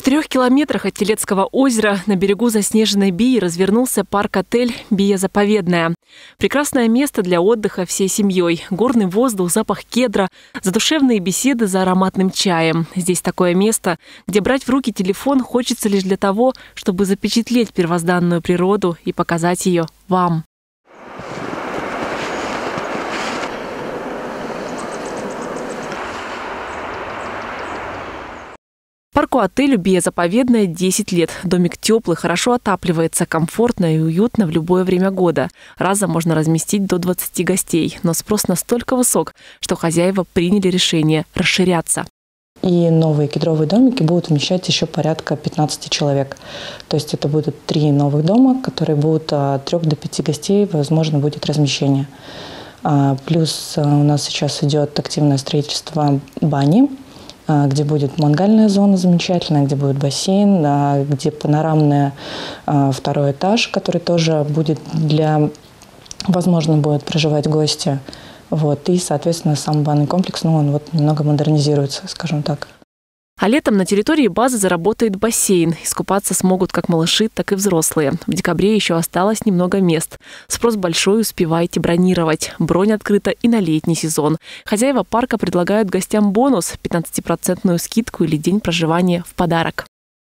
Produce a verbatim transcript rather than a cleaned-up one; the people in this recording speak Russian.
четырех километрах от Телецкого озера на берегу заснеженной Бии развернулся парк-отель «Бия Заповедная». Прекрасное место для отдыха всей семьей. Горный воздух, запах кедра, задушевные беседы за ароматным чаем. Здесь такое место, где брать в руки телефон хочется лишь для того, чтобы запечатлеть первозданную природу и показать ее вам. Парку-отелю «Бия Заповедная» десять лет. Домик теплый, хорошо отапливается, комфортно и уютно в любое время года. Разом можно разместить до двадцати гостей. Но спрос настолько высок, что хозяева приняли решение расширяться. И новые кедровые домики будут вмещать еще порядка пятнадцати человек. То есть это будут три новых дома, которые будут от трёх до пяти гостей, возможно, будет размещение. Плюс у нас сейчас идет активное строительство бани, где будет мангальная зона замечательная, где будет бассейн, где панорамный второй этаж, который тоже будет для, возможно, будет проживать гости. Вот. И, соответственно, сам банный комплекс, ну, он вот немного модернизируется, скажем так. А летом на территории базы заработает бассейн. Искупаться смогут как малыши, так и взрослые. В декабре еще осталось немного мест. Спрос большой, успевайте бронировать. Бронь открыта и на летний сезон. Хозяева парка предлагают гостям бонус – пятнадцатипроцентную скидку или день проживания в подарок.